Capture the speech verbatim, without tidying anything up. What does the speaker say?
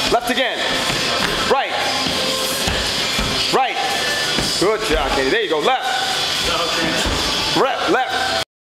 Left again. Right. Right. Good job, Katie. There you go. Left. Left. Left.